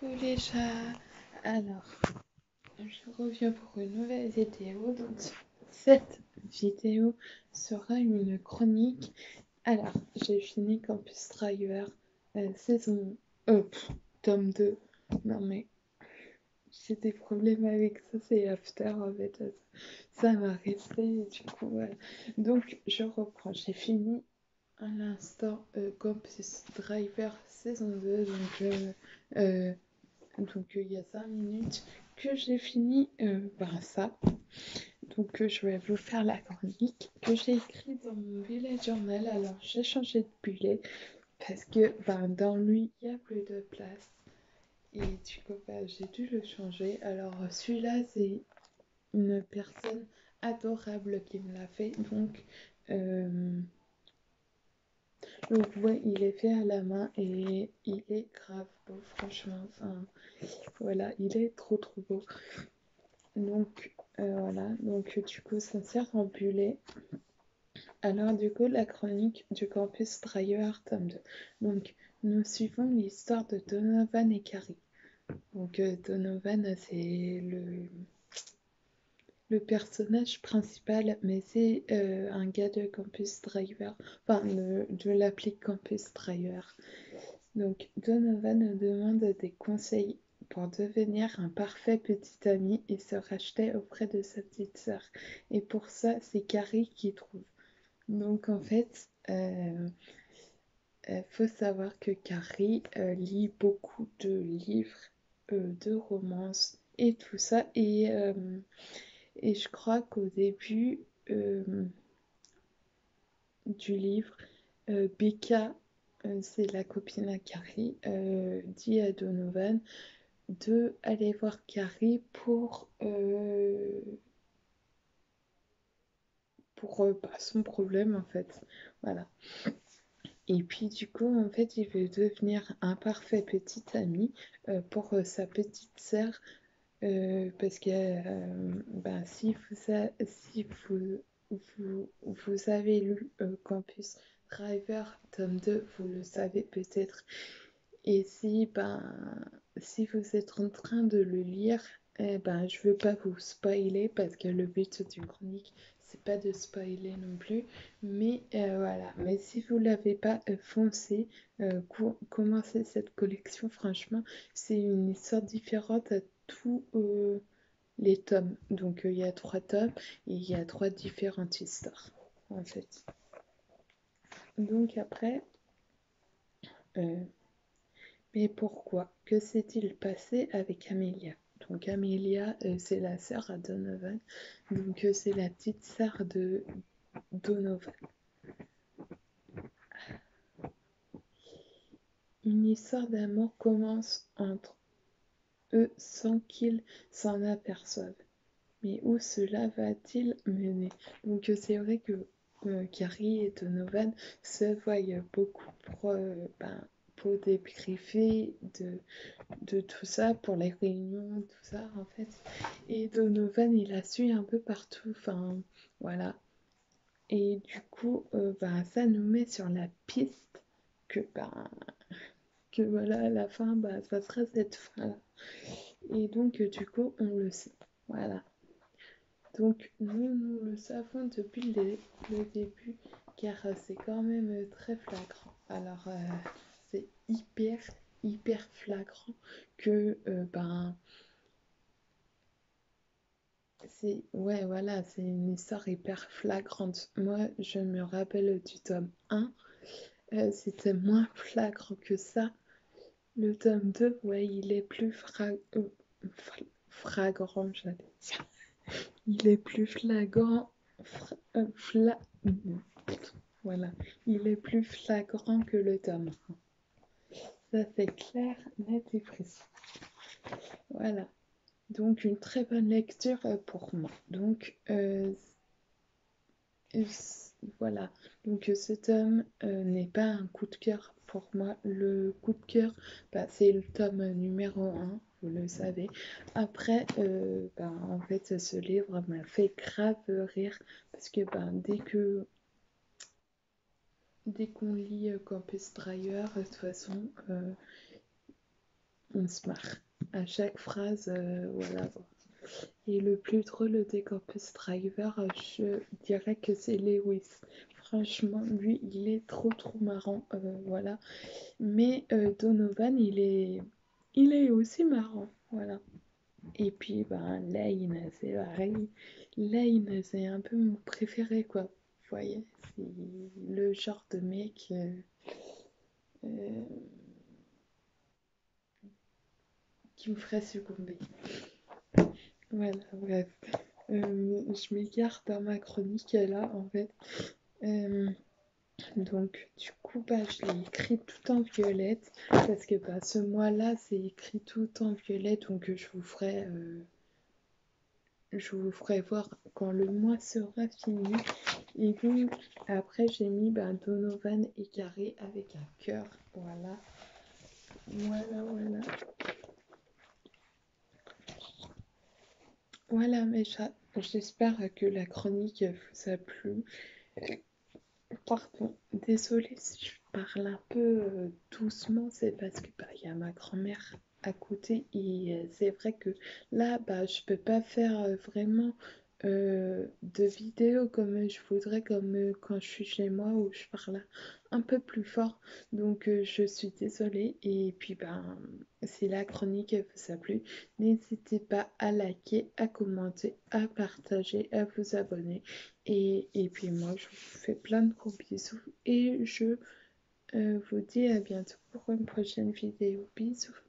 Coucou les chats. Alors, je reviens pour une nouvelle vidéo. Donc, cette vidéo sera une chronique. Alors, j'ai fini Campus Driver, saison... tome 2. Non mais, j'ai des problèmes avec ça, c'est After en fait. Ça m'a resté, du coup, voilà. Donc, je reprends. J'ai fini à l'instant Campus Driver saison 2. Donc il y a 5 minutes que j'ai fini ça. Donc je vais vous faire la chronique que j'ai écrite dans mon bullet journal. Alors j'ai changé de bullet parce que dans lui il n'y a plus de place. Et du coup j'ai dû le changer. Alors celui-là c'est une personne adorable qui me l'a fait. Euh, donc ouais, il est fait à la main et il est grave beau franchement. Enfin, voilà, il est trop beau. Donc voilà, donc du coup ça sert en bullet. Alors du coup la chronique du campus Driver tome 2. Donc nous suivons l'histoire de Donovan et Carrie. Donc Donovan c'est le personnage principal, mais c'est un gars de campus Driver, enfin de l'appli campus Driver. Donc Donovan demande des conseils pour devenir un parfait petit ami et se racheter auprès de sa petite sœur. Et pour ça, c'est Carrie qui trouve. Donc en fait, faut savoir que Carrie lit beaucoup de livres, de romances et tout ça. Et je crois qu'au début du livre, Becca, c'est la copine à Carrie, dit à Donovan de aller voir Carrie pour son problème en fait. Voilà. Et puis du coup, en fait, il veut devenir un parfait petit ami pour sa petite sœur parce que si vous avez lu Campus Driver tome 2, vous le savez peut-être. Et si vous êtes en train de le lire, je veux pas vous spoiler parce que le but d'une chronique, c'est pas de spoiler non plus. Mais voilà. Mais si vous l'avez pas, foncé, commencez cette collection. Franchement, c'est une histoire différente à tous les tomes. Donc il y a 3 tomes et il y a 3 différentes histoires en fait. Donc après. euh, Mais pourquoi? Que s'est-il passé avec Amelia? Donc Amelia, c'est la sœur à Donovan. Donc c'est la petite sœur de Donovan. Une histoire d'amour commence entre eux sans qu'ils s'en aperçoivent. Mais où cela va-t-il mener? Donc c'est vrai que Carrie et Donovan se voient beaucoup pour débriefer de tout ça, pour les réunions, tout ça en fait. Et Donovan, il la suit un peu partout, enfin voilà. Et du coup, ça nous met sur la piste que, que voilà, à la fin, ça sera cette fin-là. Et donc, du coup, on le sait. Voilà. Donc, nous le savons depuis le début, car c'est quand même très flagrant. Alors, c'est hyper flagrant que, ouais, voilà, c'est une histoire hyper flagrante. Moi, je me rappelle du tome 1, c'était moins flagrant que ça. Le tome 2, ouais, il est plus flagrant, j'allais dire. Il est plus flagrant, voilà, il est plus flagrant que le tome 1. Ça, c'est clair, net et précis. Voilà. Donc, une très bonne lecture pour moi. Donc, voilà, donc ce tome n'est pas un coup de cœur pour moi. Le coup de cœur, c'est le tome numéro 1, vous le savez. Après, en fait, ce livre m'a fait grave rire parce que dès qu'on lit Campus Driver, de toute façon, on se marre. À chaque phrase, voilà. Et le plus drôle des Campus Driver, je dirais que c'est Lewis. Franchement, lui, il est trop marrant, voilà. Mais Donovan, il est aussi marrant, voilà. Et puis, ben, Lane, c'est pareil. Lane, c'est un peu mon préféré, quoi. Vous voyez, c'est le genre de mec euh, qui me ferait succomber. Voilà, bref. Je m'égare dans ma chronique là, en fait. Euh, donc, du coup, bah, je l'ai écrit tout en violette parce que bah, ce mois-là, c'est écrit tout en violette. Donc, je vous ferai voir quand le mois sera fini. Et donc, après, j'ai mis bah, Donovan égaré avec un cœur. Voilà. Voilà, voilà. Voilà, mes chats. J'espère que la chronique vous a plu. Pardon, désolée si je parle un peu doucement, c'est parce que bah, y a ma grand-mère à côté et c'est vrai que là, bah, je peux pas faire vraiment de vidéos comme je voudrais, comme quand je suis chez moi où je parle un peu plus fort. Donc je suis désolée et puis ben si la chronique vous a plu, n'hésitez pas à liker, à commenter, à partager, à vous abonner. Et puis moi, je vous fais plein de gros bisous et je vous dis à bientôt pour une prochaine vidéo. Bisous.